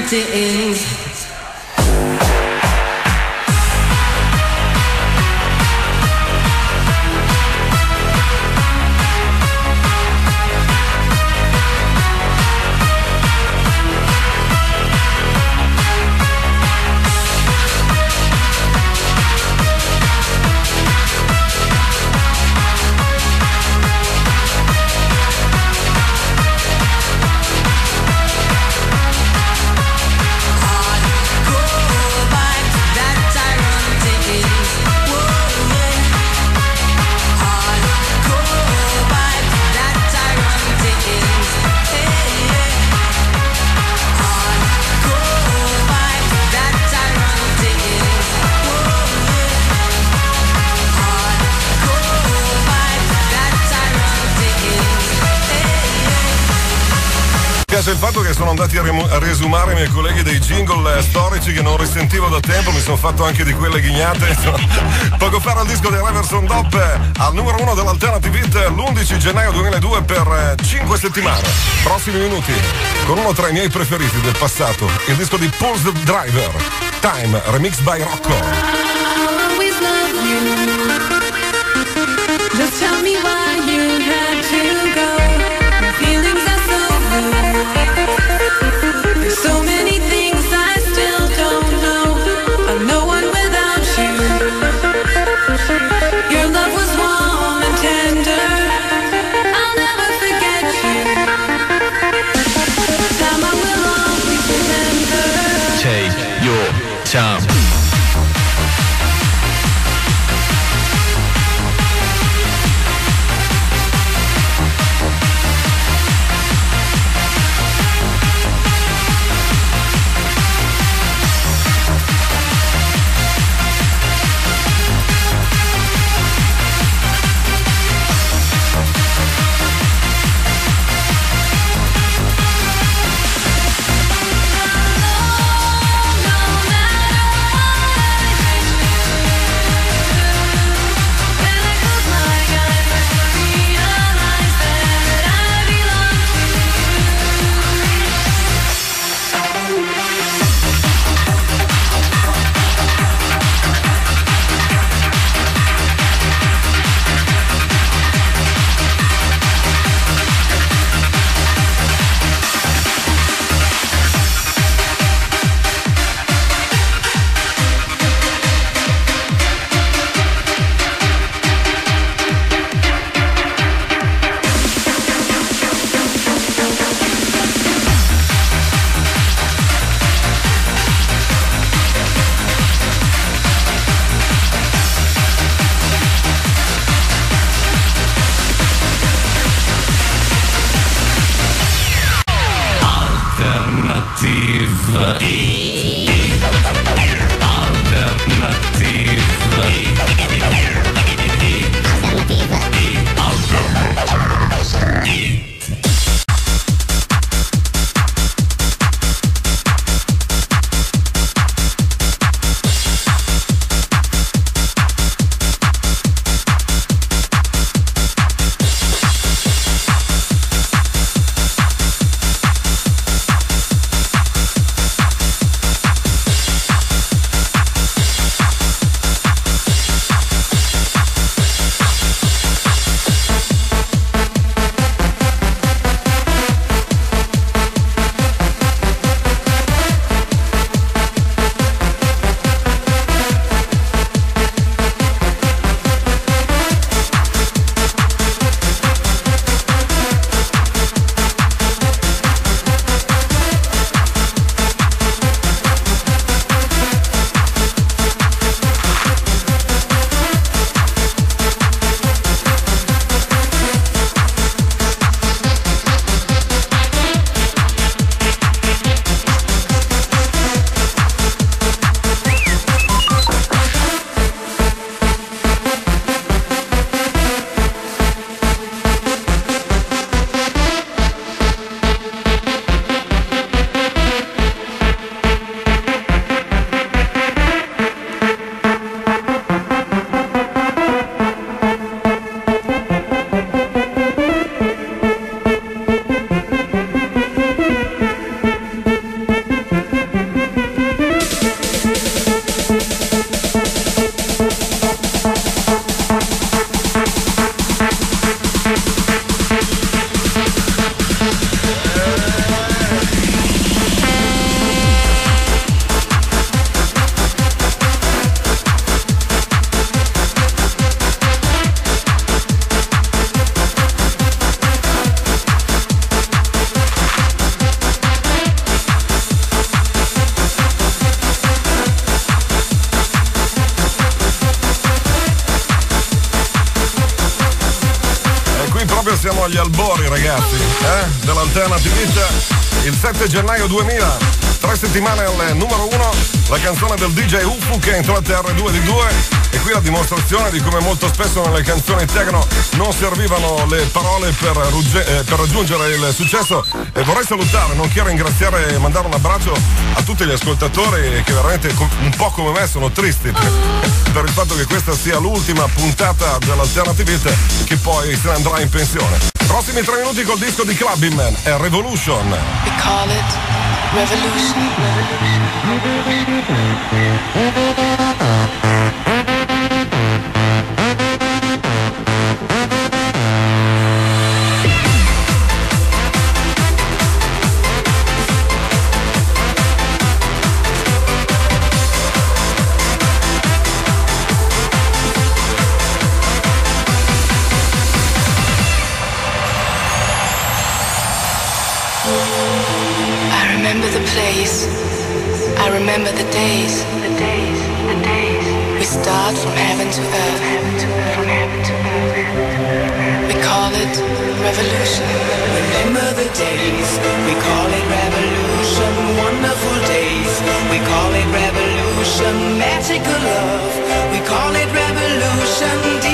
surroundings. Il fatto che sono andati a riesumare i miei colleghi dei jingle storici che non risentivo da tempo, mi sono fatto anche di quelle ghignate. Poco fa il disco di Reverson Dop al numero 1 dell'Alternative Hit l'11 gennaio 2002 per 5 settimane. Prossimi minuti con uno tra i miei preferiti del passato, il disco di Pulse Driver, Time, remix by Rocco. Just tell me why you had to go. My feelings are so blue. There's so many things I still don't know. I'm no one without you. Your love was warm and tender. I'll never forget you. Time I will always remember. Take your time. siamo agli albori, ragazzi, dell'Alternative Hit. Il 7 gennaio 2000, 3 settimane al numero 1, la canzone del DJ Ufu che è entrata R2 di 2. E qui la dimostrazione di come molto spesso nelle canzoni techno non servivano le parole per raggiungere il successo. E vorrei salutare, nonché ringraziare e mandare un abbraccio a tutti gli ascoltatori che veramente un po' come me sono tristi per il fatto che questa sia l'ultima puntata dell'Alternative Hit, che poi se ne andrà in pensione. Prossimi 3 minuti col disco di Clubbing Man è Revolution. We call it Revolution. I remember the days. We start from heaven to earth. We call it revolution. Remember the days. We call it revolution. Wonderful days. We call it revolution. Magical love. We call it revolution.